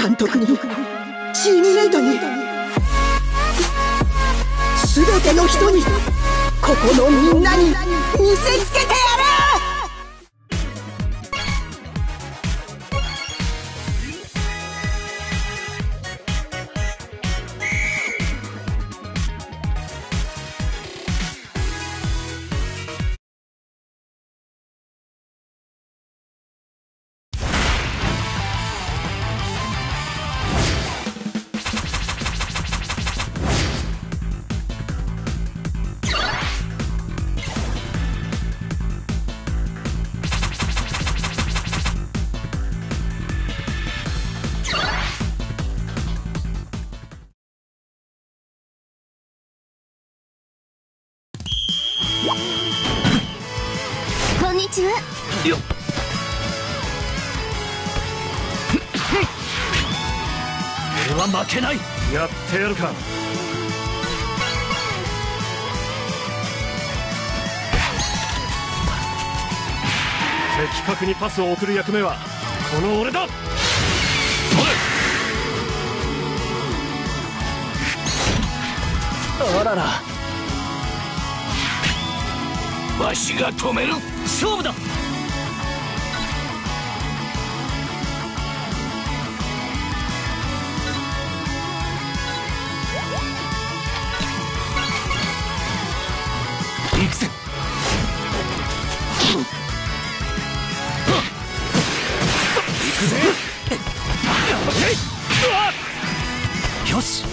監督にチームメイトに全ての人にここのみんなに見せつけてやる。 こんにちは。 よっ、俺は負けない。やってやるか。的確にパスを送る役目はこの俺だ。それ。あらら、わしが止める。勝負だ。行くぜ。行くぜ。よし。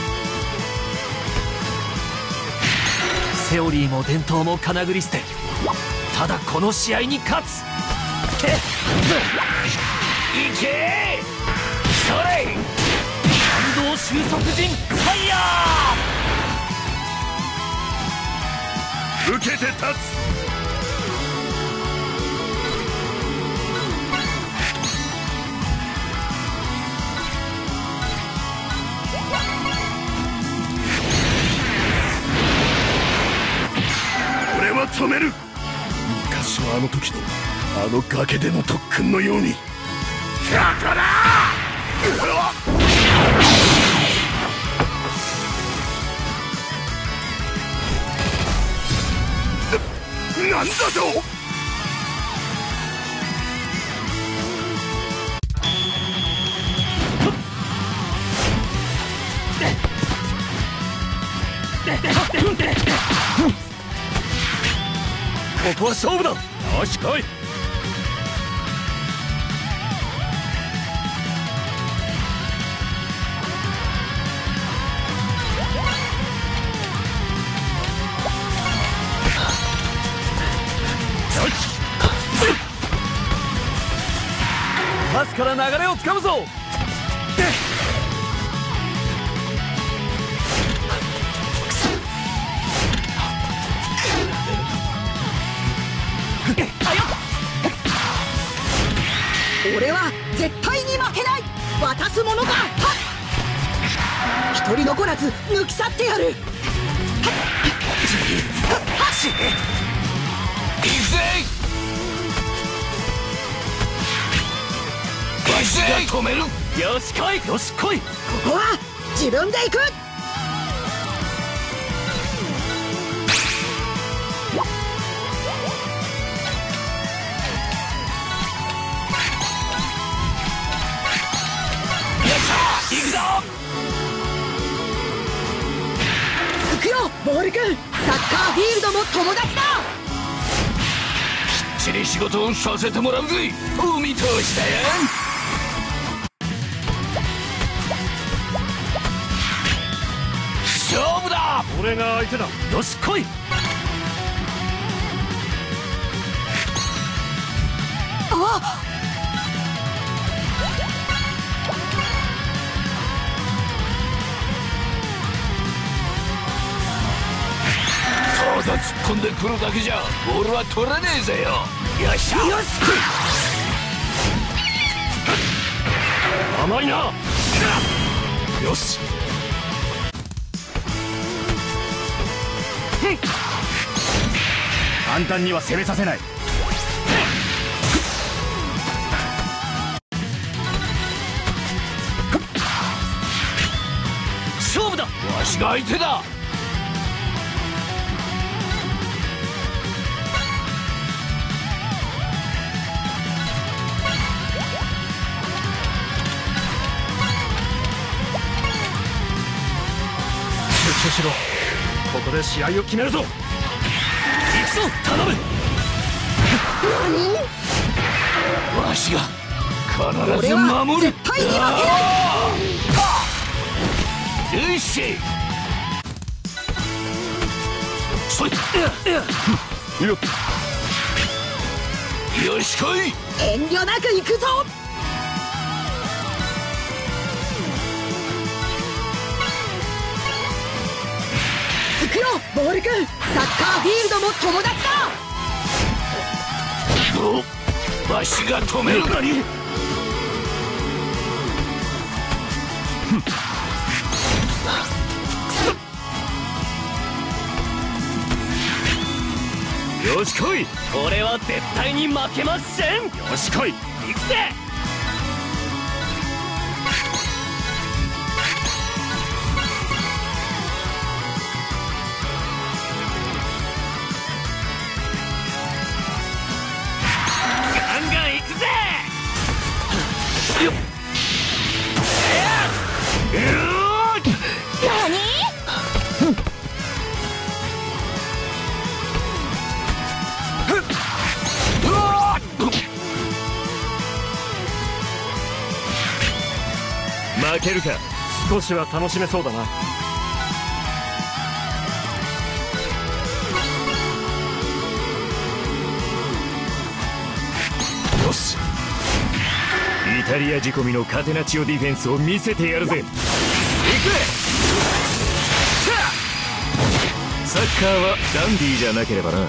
セオリーも伝統もかなぐり捨て、ただこの試合に勝つ。いけー。それ。感動収束陣ファイヤー。受けて立つ。俺は止める。昔のあの時のあの崖での特訓のように。だからなんだと。ここは勝負だ。よし来い。パスから流れをつかむぞ。 俺は絶対に負けない。渡すものか。一人残らず抜き去ってやる。 行くぜ。わしが止める。よし来い。よし来い。 ここは自分で行く。 行くぞ。 行くよボール君。サッカーフィールドも友達だ。 きっちり仕事をさせてもらうぜ。お見通しだよ。勝負だ。俺が相手だ。よし来い。 あっ、 ただ突っ込んでくるだけじゃボールは取れねえぜよ。よっしゃ。よし。甘いな。よし。簡単には攻めさせない。 わしが相手だ。集中しろ。ここで試合を決めるぞ。行くぞ頼む。わしが必ず守る。 絶対に負けない。 よしそいよし来い。 遠慮なく行くぞ。行くよボールくん。サッカーフィールドも友達だ。 わしが止める。何よし来い。 俺は絶対に負けません。 よし来い。 行くぜ。ガンガン行くぜ。 よっ負けるか。少しは楽しめそうだな。 よしイタリア仕込みのカテナチオディフェンスを見せてやるぜ。行くぜ。サッカーはダンディーじゃなければな。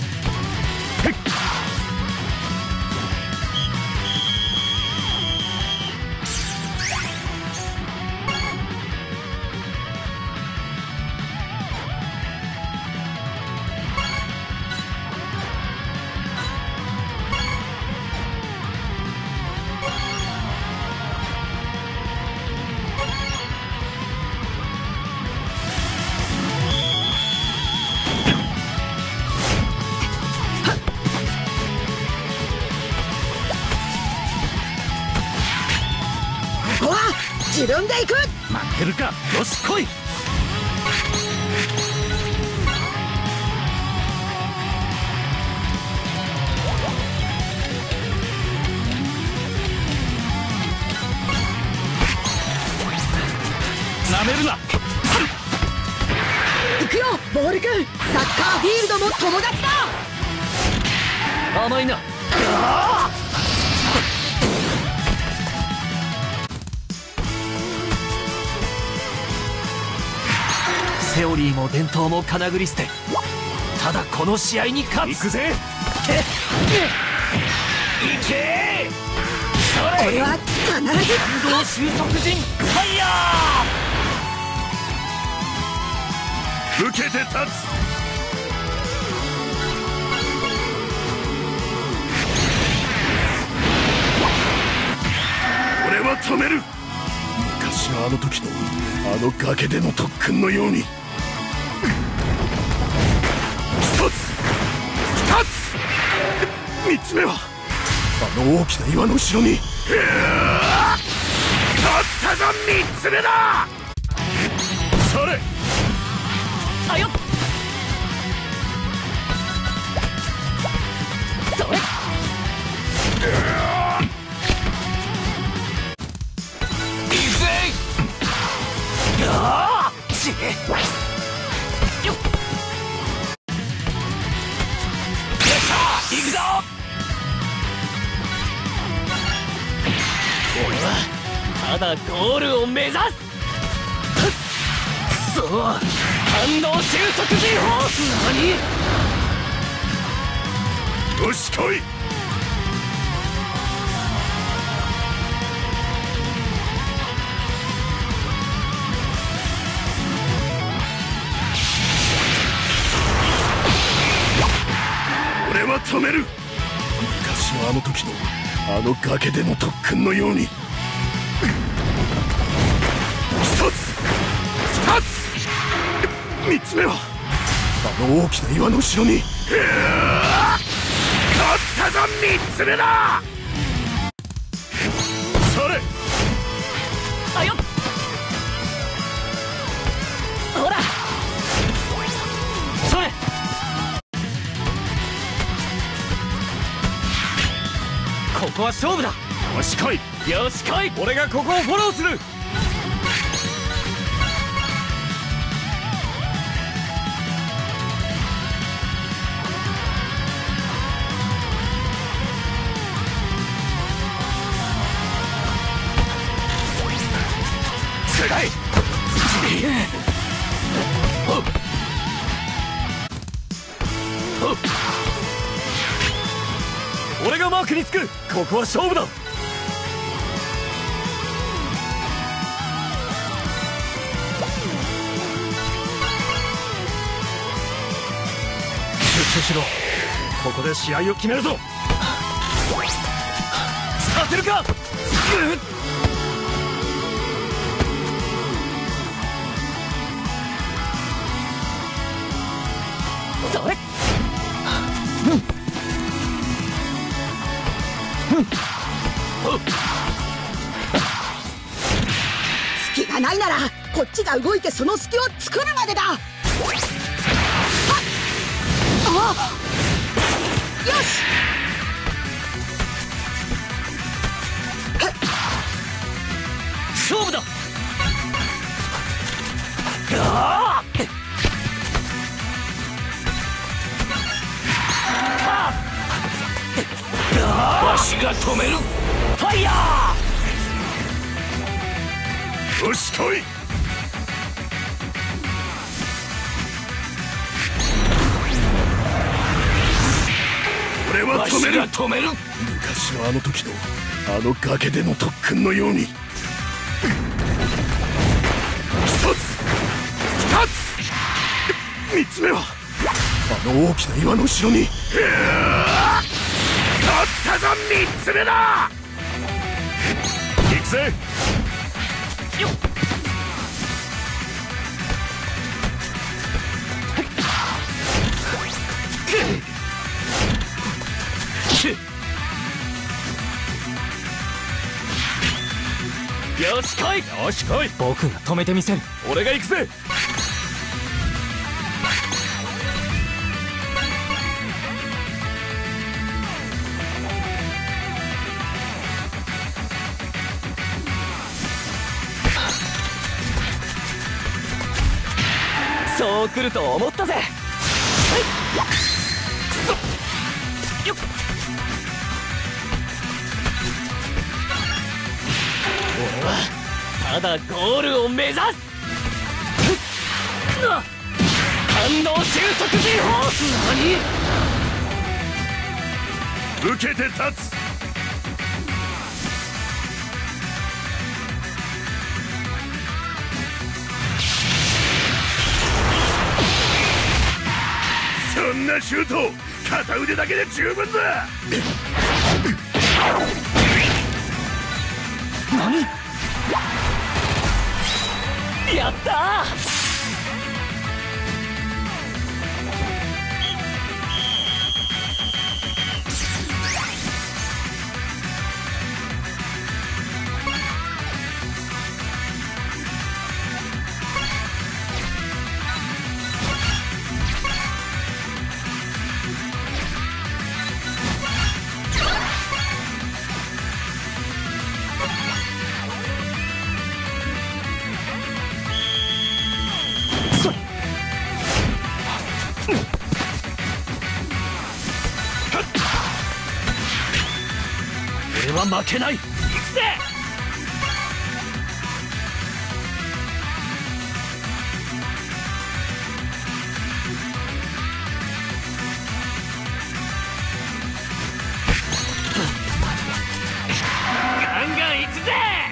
自分で行く。 負けるか。よし来い。なめるな。 行くよボールくん。サッカーフィールドも友達だ。 甘いな。セオリーも伝統もかなぐり捨て。ただこの試合に勝つ。 行くぜ。 いけ。 これは必ず。 運動収束陣ファイヤ受けて立つ。俺は止める。昔のあの時のあの崖での特訓のように。一つ二つ三つ目はあの大きな岩の後ろに。勝ったぞ。三つ目だ。それ。 あよっ。それ。行くぞ。俺はただゴールを目指す。そう反応収束人法。 何。よし来い。俺は止める。昔のあの時のあの崖での特訓のように。一つ二つつ目は大きな岩の後ろに。勝ったぞ3つ目だ。それあよっ、ほらそれ。ここは勝負だ。 よし来い。 よし来い。俺がここをフォローする。 世代俺がマークにつく。ここは勝負だ。集中しろ。ここで試合を決めるぞ。させるか。それ。 隙がないならこっちが動いてその隙を作るまでだ。あよし。 勝負だ。 わしが止める。 ファイヤよし来い。俺は止める。昔のあの時のあの崖での特訓のように。一つ二つ三つ目はあの大きな岩の後ろに。勝ったぞ三つ目だ。行くぜ。 よっ。よし来い。 よし来い。 僕が止めてみせる。 俺が行くぜ。 そう来ると思ったぜ。くそよっ。俺はただゴールを目指す。反応収束技法。 何。受けて立つ。そんなシュート片腕だけで十分だ。 何。やったー。俺は負けない。行くぜ。ガンガン行くぜ。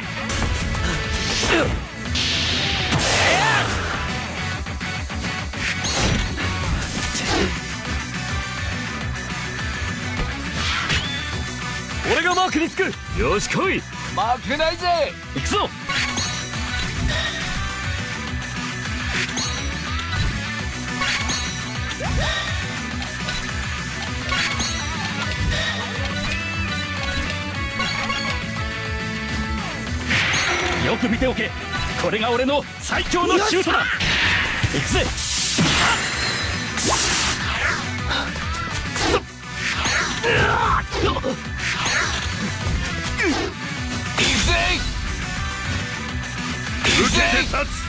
俺がマークにつく。よし来い。負けないぜ。行くぞ。 よく見ておけ。これが俺の最強のシュートだ。行くぜ。 受けて立つ。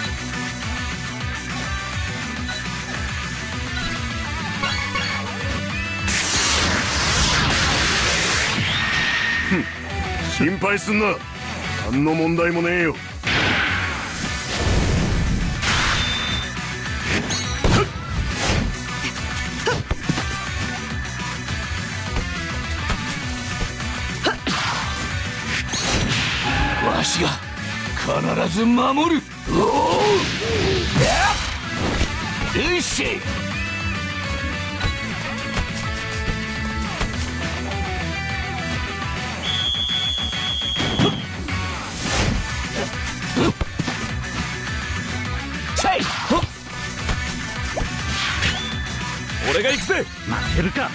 心配すんな。何の問題もねえよ。 わしが必ず守る。おお、よし。俺が行くぜ。負けるか。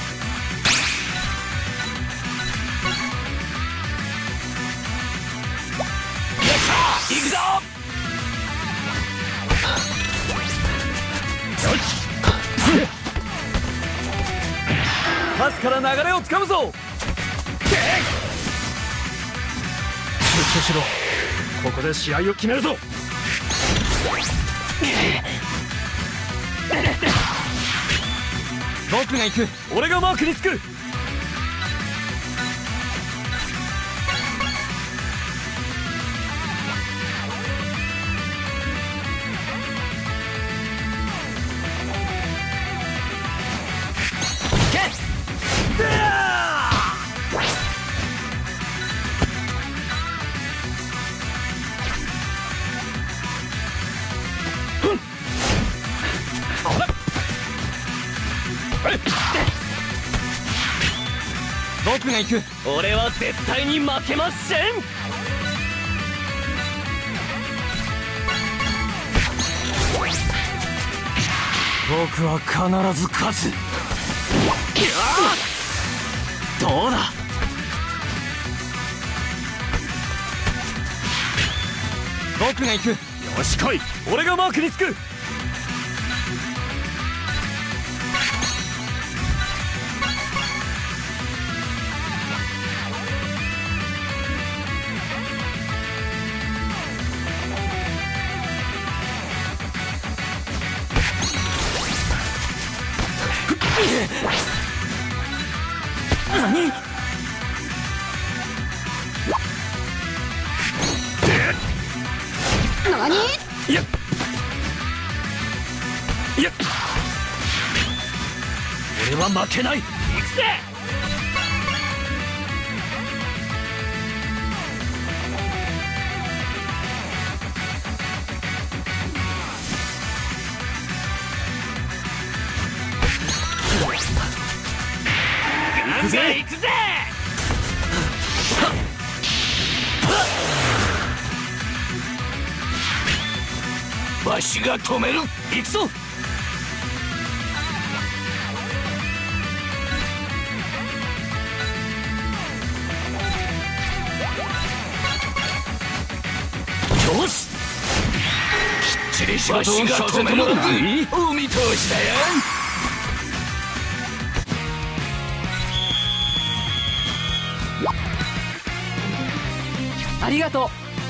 行くぞ。よし。パスから流れをつかむぞ。集中しろ。ここで試合を決めるぞ。僕が行く。俺がマークにつく。僕が行く。俺は絶対に負けません。僕は必ず勝つ。どうだ。僕が行く。よし来い。俺がマークにつく。何？ 何？ いや俺は負けない。行くぜ。行くぜ行くぜ。わしが止める。行くぞ。よし。きっちりしわしが止める。お見通しだよ。 ありがとう。